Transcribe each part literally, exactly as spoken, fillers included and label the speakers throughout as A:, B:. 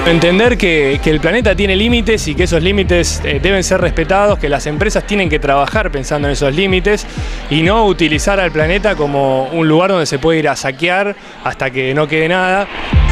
A: Entender que, que el planeta tiene límites y que esos límites eh, deben ser respetados, que las empresas tienen que trabajar pensando en esos límites y no utilizar al planeta como un lugar donde se puede ir a saquear hasta que no quede nada.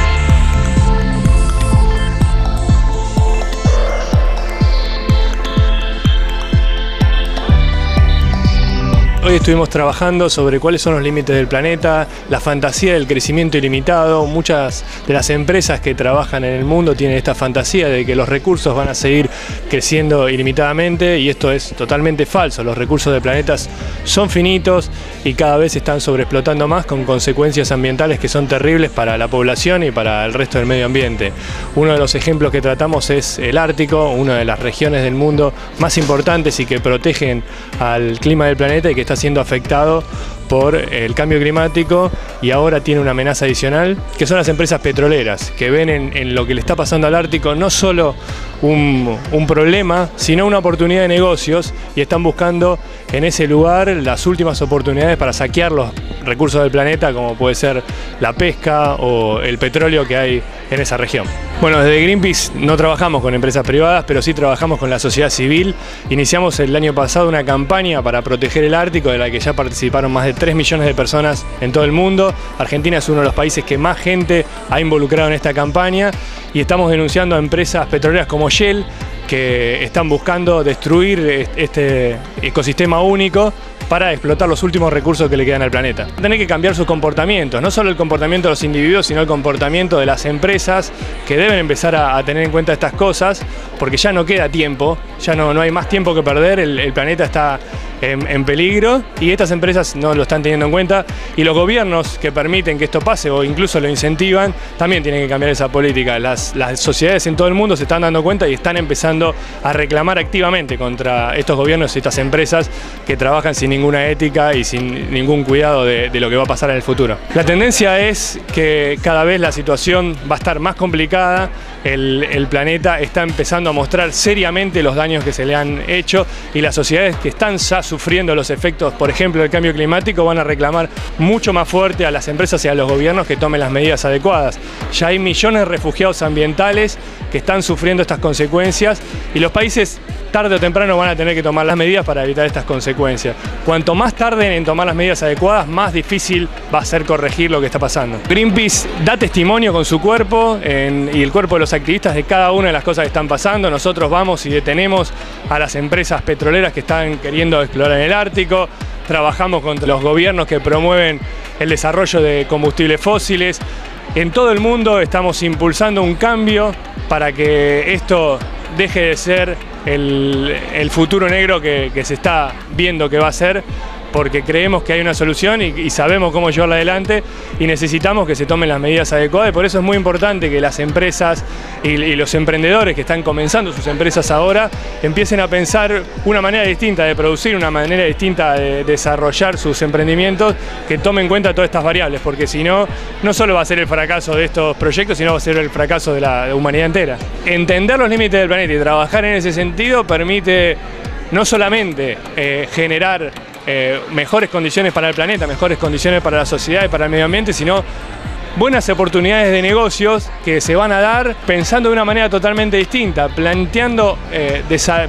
A: Hoy estuvimos trabajando sobre cuáles son los límites del planeta, la fantasía del crecimiento ilimitado. Muchas de las empresas que trabajan en el mundo tienen esta fantasía de que los recursos van a seguir creciendo ilimitadamente y esto es totalmente falso. Los recursos del planeta son finitos y cada vez se están sobreexplotando más con consecuencias ambientales que son terribles para la población y para el resto del medio ambiente. Uno de los ejemplos que tratamos es el Ártico, una de las regiones del mundo más importantes y que protegen al clima del planeta y que está siendo afectado por el cambio climático y ahora tiene una amenaza adicional, que son las empresas petroleras, que ven en, en lo que le está pasando al Ártico no solo un, un problema, sino una oportunidad de negocios y están buscando en ese lugar las últimas oportunidades para saquear los recursos del planeta, como puede ser la pesca o el petróleo que hay en esa región. Bueno, desde Greenpeace no trabajamos con empresas privadas, pero sí trabajamos con la sociedad civil. Iniciamos el año pasado una campaña para proteger el Ártico, de la que ya participaron más de tres millones de personas en todo el mundo. Argentina es uno de los países que más gente ha involucrado en esta campaña y estamos denunciando a empresas petroleras como Shell, que están buscando destruir este ecosistema único para explotar los últimos recursos que le quedan al planeta. Tienen que cambiar sus comportamientos, no solo el comportamiento de los individuos, sino el comportamiento de las empresas, que deben empezar a, a tener en cuenta estas cosas, porque ya no queda tiempo, ya no, no hay más tiempo que perder, el, el planeta está en, en peligro y estas empresas no lo están teniendo en cuenta y los gobiernos que permiten que esto pase o incluso lo incentivan, también tienen que cambiar esa política. Las, las sociedades en todo el mundo se están dando cuenta y están empezando a reclamar activamente contra estos gobiernos y estas empresas que trabajan sin ninguna ética y sin ningún cuidado de, de lo que va a pasar en el futuro. La tendencia es que cada vez la situación va a estar más complicada, el, el planeta está empezando a mostrar seriamente los daños que se le han hecho y las sociedades que están ya sufriendo los efectos, por ejemplo, del cambio climático, van a reclamar mucho más fuerte a las empresas y a los gobiernos que tomen las medidas adecuadas. Ya hay millones de refugiados ambientales que están sufriendo estas consecuencias y los países tarde o temprano van a tener que tomar las medidas para evitar estas consecuencias. Cuanto más tarden en tomar las medidas adecuadas, más difícil va a ser corregir lo que está pasando. Greenpeace da testimonio con su cuerpo en, y el cuerpo de los activistas de cada una de las cosas que están pasando. Nosotros vamos y detenemos a las empresas petroleras que están queriendo explorar en el Ártico. Trabajamos contra los gobiernos que promueven el desarrollo de combustibles fósiles. En todo el mundo estamos impulsando un cambio para que esto deje de ser el, el futuro negro que, que se está viendo que va a ser, porque creemos que hay una solución y, y sabemos cómo llevarla adelante y necesitamos que se tomen las medidas adecuadas y por eso es muy importante que las empresas y, y los emprendedores que están comenzando sus empresas ahora empiecen a pensar una manera distinta de producir, una manera distinta de desarrollar sus emprendimientos, que tomen en cuenta todas estas variables, porque si no, no solo va a ser el fracaso de estos proyectos, sino va a ser el fracaso de la humanidad entera. Entender los límites del planeta y trabajar en ese sentido permite no solamente eh, generar Eh, mejores condiciones para el planeta, mejores condiciones para la sociedad y para el medio ambiente, sino buenas oportunidades de negocios que se van a dar pensando de una manera totalmente distinta, planteando eh,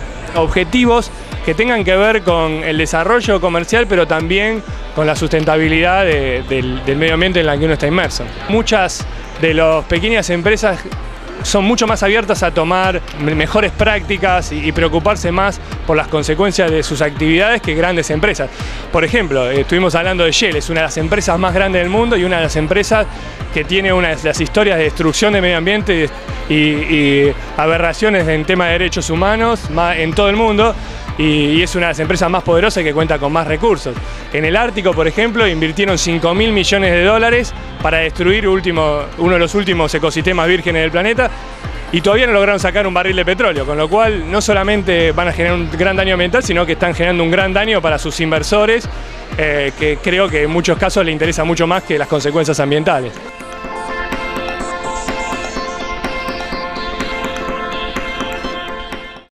A: objetivos que tengan que ver con el desarrollo comercial, pero también con la sustentabilidad de, del, del medio ambiente en la que uno está inmerso. Muchas de las pequeñas empresas son mucho más abiertas a tomar mejores prácticas y, y preocuparse más por las consecuencias de sus actividades que grandes empresas. Por ejemplo, eh, estuvimos hablando de Shell, es una de las empresas más grandes del mundo y una de las empresas que tiene una de las historias de destrucción del medio ambiente y, y, y aberraciones en tema de derechos humanos más, en todo el mundo. Y es una de las empresas más poderosas que cuenta con más recursos. En el Ártico, por ejemplo, invirtieron cinco mil millones de dólares para destruir último, uno de los últimos ecosistemas vírgenes del planeta y todavía no lograron sacar un barril de petróleo, con lo cual no solamente van a generar un gran daño ambiental, sino que están generando un gran daño para sus inversores, eh, que creo que en muchos casos les interesa mucho más que las consecuencias ambientales.